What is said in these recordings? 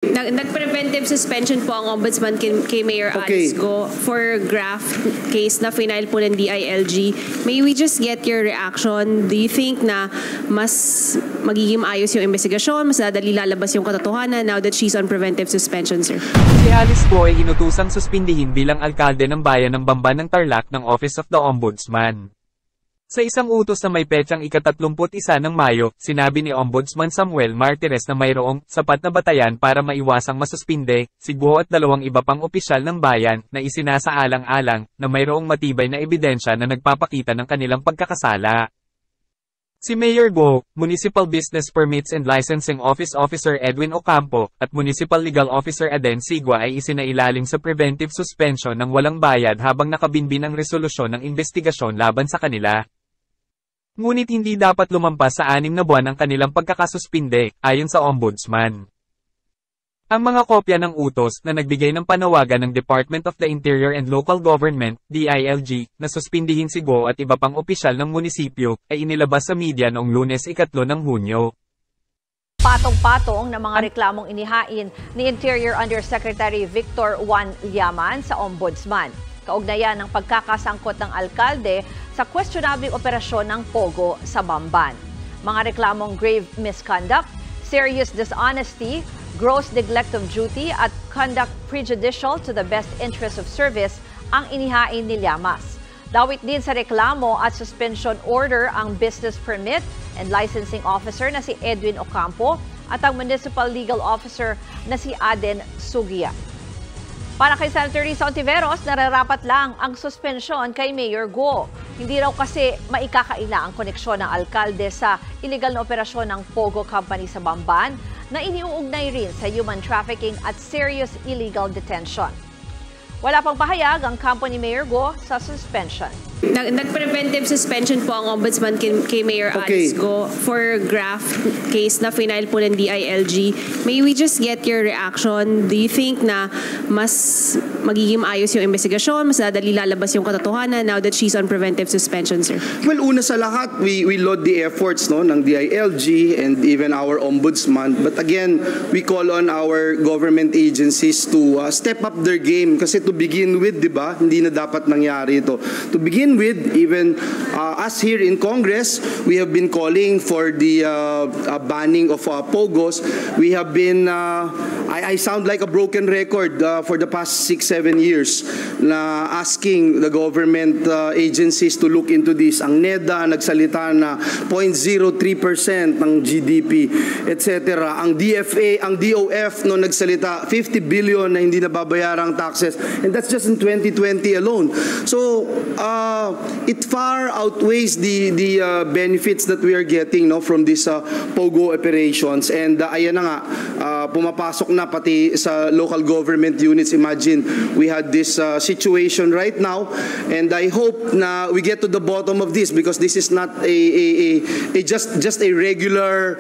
Nag-preventive suspension po ang Ombudsman kay Mayor Alice Go for graft case na final po ng DILG. May we just get your reaction? Do you think na mas magiging maayos yung investigasyon, mas dadali lalabas yung katotohanan now that she's on preventive suspension, sir? Si Alice Go ay inutusang suspindihin bilang alkalde ng bayan ng Bamban ng Tarlac ng Office of the Ombudsman. Sa isang utos na may petsang ika-31 ng Mayo, sinabi ni Ombudsman Samuel Martires na mayroong sapat na batayan para maiwasang masuspinde si Go at 2 iba pang opisyal ng bayan na isinasaalang-alang na mayroong matibay na ebidensya na nagpapakita ng kanilang pagkakasala. Si Mayor Go, Municipal Business Permits and Licensing Office Officer Edwin Ocampo, at Municipal Legal Officer Aden Sigua ay isinailalim sa preventive suspension ng walang bayad habang nakabinbin ang resolusyon ng investigasyon laban sa kanila. Ngunit hindi dapat lumampas sa 6 na buwan ang kanilang pagkakasuspinde, ayon sa Ombudsman. Ang mga kopya ng utos na nagbigay ng panawagan ng Department of the Interior and Local Government, DILG, na suspindihin si Go at iba pang opisyal ng munisipyo, ay inilabas sa media noong Lunes 3 ng Hunyo. Patong-patong na mga reklamong inihain ni Interior Undersecretary Victor Juan Llaman sa Ombudsman. Kaugnayan ng pagkakasangkot ng alkalde sa questionable operasyon ng Pogo sa Bamban. Mga reklamong grave misconduct, serious dishonesty, gross neglect of duty at conduct prejudicial to the best interest of service ang inihain ni Llamas. Dawit din sa reklamo at suspension order ang business permit and licensing officer na si Edwin Ocampo at ang municipal legal officer na si Aden Sugia. Para kay Senator Risa Ontiveros, nararapat lang ang suspensyon kay Mayor Go. Hindi raw kasi maikakaila ang koneksyon ng alkalde sa illegal na operasyon ng Pogo Company sa Bamban na iniuugnay rin sa human trafficking at serious illegal detention. Wala pang pahayag ang kampo ni Mayor Go sa suspension. Nag-preventive suspension po ang Ombudsman kay Mayor Alice Go for graft case na final po ng DILG. May we just get your reaction? Do you think na mas magiging maayos yung investigasyon, mas dadali lalabas yung katotohanan now that she's on preventive suspension, sir? Well, una sa lahat, we laud the efforts ng DILG and even our Ombudsman. But again, we call on our government agencies to step up their game kasi to begin with, di ba, hindi na dapat nangyari ito. To begin with, even us here in Congress, we have been calling for the banning of POGOs. We have been, I sound like a broken record for the past 6-7 years na asking the government agencies to look into this. Ang NEDA nagsalita na 0.03% ng GDP, etc. Ang DFA, ang DOF no nagsalita 50 billion na hindi nababayarang taxes, and that's just in 2020 alone. So, it far outweighs the benefits that we are getting from these POGO operations. And ayan na nga, pumapasok na pati sa local government units. Imagine, we had this situation right now, and I hope na we get to the bottom of this because this is not just a regular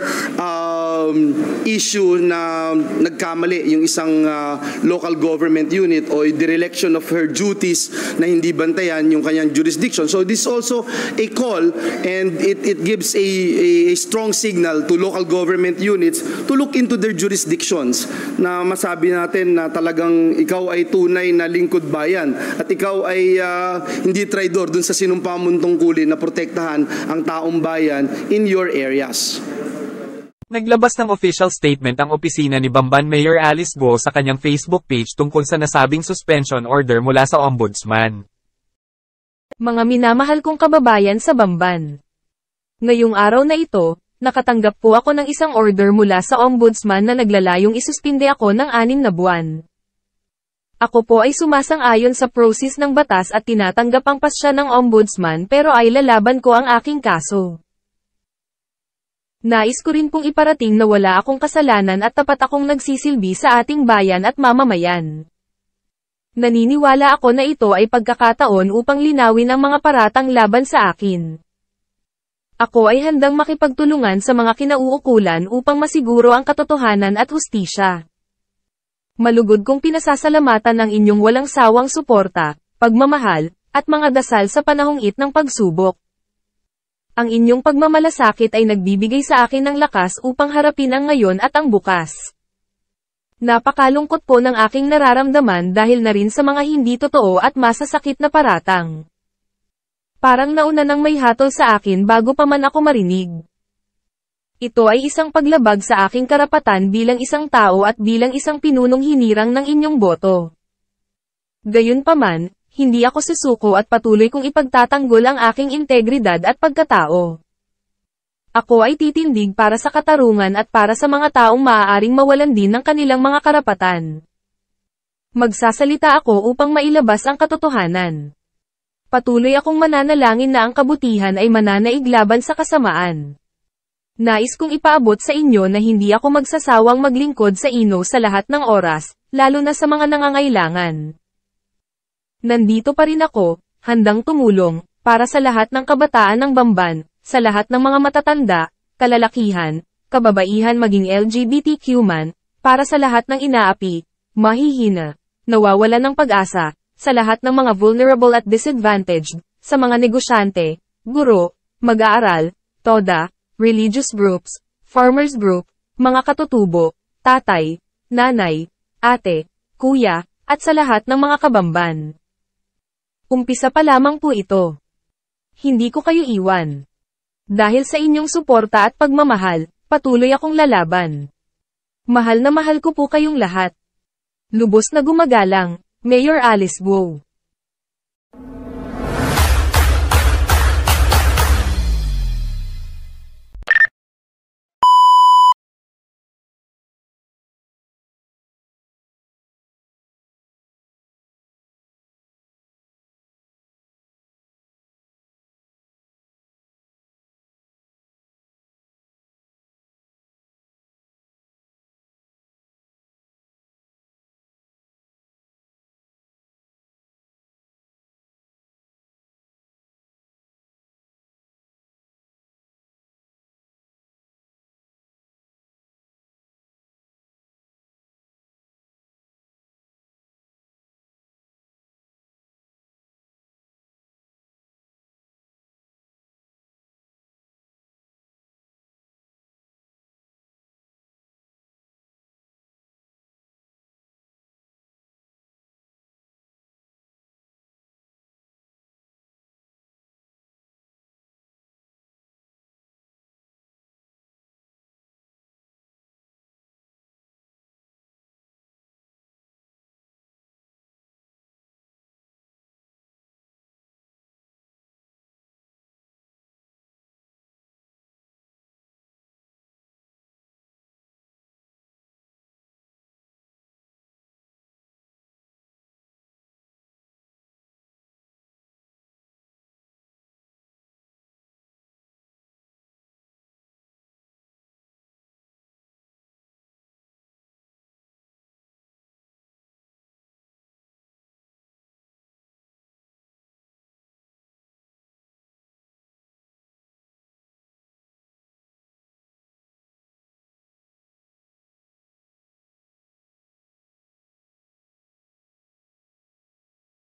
issue na nagkamali yung isang local government unit o the dereliction of her duties na hindi bantayan yung kanyang jurisdiction. So this is also a call, and it gives a strong signal to local government units to look into their jurisdictions na masabi natin na talagang ikaw ay tunay na lingkod bayan at ikaw ay hindi traidor dun sa sinumpa mong tungkulin na protektahan ang taong bayan in your areas. Naglabas ng official statement ang opisina ni Bamban Mayor Alice Go sa kanyang Facebook page tungkol sa nasabing suspension order mula sa Ombudsman. Mga minamahal kong kababayan sa Bamban. Ngayong araw na ito, nakatanggap po ako ng isang order mula sa Ombudsman na naglalayong isuspinde ako ng 6 na buwan. Ako po ay sumasang-ayon sa process ng batas at tinatanggap ang pasya ng Ombudsman pero ay lalaban ko ang aking kaso. Nais ko rin pong iparating na wala akong kasalanan at tapat akong nagsisilbi sa ating bayan at mamamayan. Naniniwala ako na ito ay pagkakataon upang linawin ang mga paratang laban sa akin. Ako ay handang makipagtulungan sa mga kinauukulan upang masiguro ang katotohanan at hustisya. Malugod kong pinasasalamatan ang inyong walang sawang suporta, pagmamahal, at mga dasal sa panahong ng pagsubok. Ang inyong pagmamalasakit ay nagbibigay sa akin ng lakas upang harapin ang ngayon at ang bukas. Napakalungkot po ng aking nararamdaman dahil na rin sa mga hindi totoo at masasakit na paratang. Parang nauna nang may hatol sa akin bago pa man ako marinig. Ito ay isang paglabag sa aking karapatan bilang isang tao at bilang isang pinunong hinirang ng inyong boto. Gayunpaman, hindi ako susuko at patuloy kong ipagtatanggol ang aking integridad at pagkatao. Ako ay titindig para sa katarungan at para sa mga taong maaaring mawalan din ng kanilang mga karapatan. Magsasalita ako upang mailabas ang katotohanan. Patuloy akong mananalangin na ang kabutihan ay mananaig laban sa kasamaan. Nais kong ipaabot sa inyo na hindi ako magsasawang maglingkod sa inyo sa lahat ng oras, lalo na sa mga nangangailangan. Nandito pa rin ako, handang tumulong, para sa lahat ng kabataan ng Bamban, sa lahat ng mga matatanda, kalalakihan, kababaihan maging LGBTQ man, para sa lahat ng inaapi, mahihina, nawawalan ng pag-asa, sa lahat ng mga vulnerable at disadvantaged, sa mga negosyante, guro, mag-aaral, TODA, religious groups, farmers group, mga katutubo, tatay, nanay, ate, kuya, at sa lahat ng mga kabamban. Umpisa pa lamang po ito. Hindi ko kayo iwan. Dahil sa inyong suporta at pagmamahal, patuloy akong lalaban. Mahal na mahal ko po kayong lahat. Lubos na gumagalang, Mayor Alice Guo.